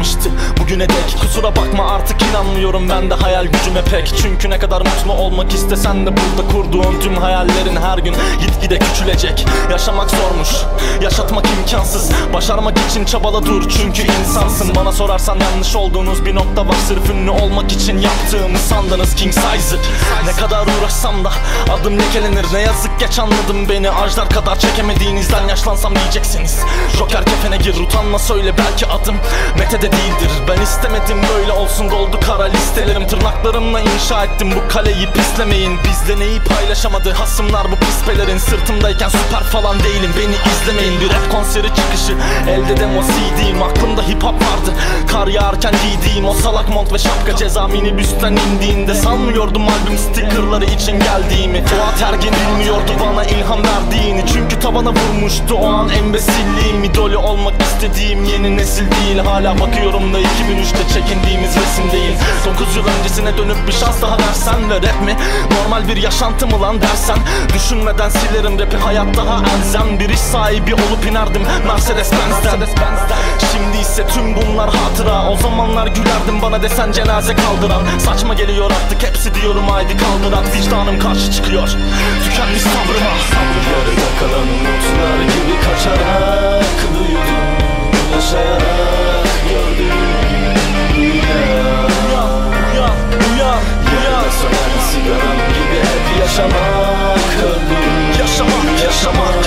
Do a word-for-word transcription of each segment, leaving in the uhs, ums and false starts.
bitmişti bugüne dek. Kusura bakma artık inanmıyorum ben de hayal gücüme pek. Çünkü ne kadar mutlu olmak istesen de burada kurduğun tüm hayallerin her gün gitgide küçülecek. Yaşamak zormuş, yaşatmak imkansız. Başarmak için çabala dur çünkü insansın. Bana sorarsan yanlış olduğunuz bir nokta var. Sırf ünlü olmak için yaptığımı sandınız king size'ı. Ne kadar uğraşsam da adım lekelenir. Ne yazık geç anladım beni. Ajdar kadar çekemediğinizden yaşlansam diyeceksiniz. Joker kefene gir, utanma söyle belki adım Mete'de değildir. Ben istemedim böyle olsun, doldu kara listelerim. Tırnaklarımla inşa ettim bu kaleyi, pislemeyin. Bizde neyi paylaşamadı hasımlar bu pispelerin. Sırtımdayken süper falan değilim, beni izlemeyin. Bir rap konseri çıkışı, elde demo C D'm. Aklımda hip hop vardı, kar yağarken giydiğim o salak mont ve şapka. Ceza minibüsten indiğinde sanmıyordum albüm stickerları için geldiğimi. Fuat Ergin bilmiyordu bana ilham verdiğini. Çünkü tavana vurmuştu o an embesilliğim. İdolü olmak istediğim yeni nesil değil. Hala bakıyorum da iki bin üçte çekindiğimiz resim değil. Dokuz yıl öncesine dönüp bir şans daha versen ve rap mi normal bir yaşantı mı lan dersen, düşünmeden silerim rapi, hayat daha elzem. Bir iş sahibi olup inerdim Mercedes Benz'den. Şimdi ise tüm bunlar hatıra. O zamanlar gülerdim bana desen cenaze kaldıran. Saçma geliyor artık hepsi diyorum haydi kaldıran. Vicdanım karşı çıkıyor tükenmiş sabrıma. Yarıda kalan umutlar gibi kaçarak büyüdüm, yaşayarak gördüm. Uyan, uyan, uyan, yarıda sönen sigaram gibi hep yaşamak öldüm. Yaşamak, yaşamak,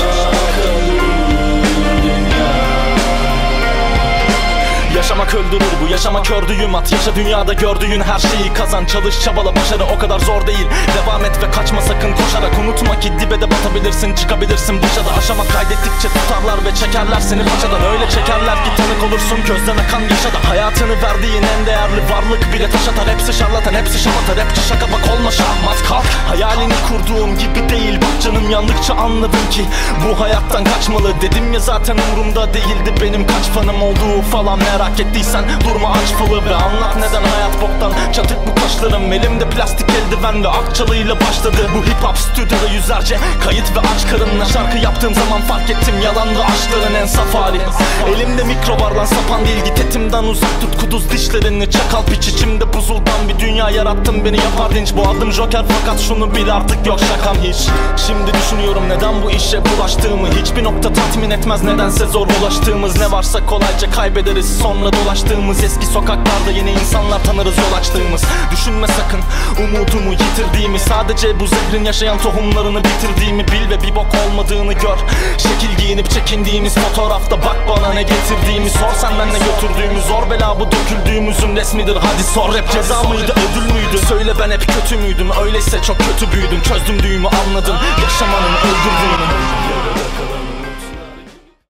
yaşamak öldürür bu, yaşama kördüğüm at. Yaşa dünyada gördüğün her şeyi kazan. Çalış çabala, başarı o kadar zor değil. Devam et ve kaçma sakın koşarak. Unutma ki dibe de batabilirsin, çıkabilirsin başa da. Aşamak kaydettikçe tutarlar ve çekerler seni paçadan. Öyle çekerler ki tanık olursun, gözden akan yaşa da. Hayatını verdiğin en değerli varlık bile taş atar. Hepsi şarlatan, hepsi şamata, rapçi şaka bak olma şahmat kalk. Hayalini kurduğum gibi değil bak canım, yandıkça anladım ki bu hayattan kaçmalı. Dedim ya zaten umurumda değildi benim kaç fanım olduğu falan. Merak ettiysen durma aç falı ve anlat neden hayat boktan. Çatık bu kaşlarım, elimde plastik eldiven ve akçalıyla başladı bu hip hop. Stüdyoda yüzlerce kayıt ve aç karınla şarkı yaptığım zaman fark ettim yalandı aşkların en saf hali. Elimde mikro var lan sapan değil, git etimden uzak tut kuduz dişlerini. Çakal piç içimde buzuldan bir dünya yarattın, beni yapar dinç. Bu adım Joker fakat şunu bil artık yok şakam hiç. Şimdi düşünüyorum neden bu işe bulaştığımı. Hiçbir nokta tatmin etmez nedense zor ulaştığımız. Ne varsa kolayca kaybederiz sonra dolaştığımız. Eski sokaklarda yeni insanlar tanırız yol açtığımız. Düşünme sakın umudumu yitirdiğimi. Sadece bu zehrin yaşayan tohumlarını bitirdiğimi bil ve bir bok olmadığını gör. Şekil giyinip çekindiğimiz fotoğrafta bak bana ne getirdiğimi. Sor sen ben ne götürdüğümü. Zor bela bu döküldüğümüzün resmidir hadi sor. Rap ceza mıydı ödül müydü? Söyle ben hep kötü müydüm? Öyleyse çok kötü büyüdüm. Çözdüm düğümü anladım yaşamanın öldürdüğünü.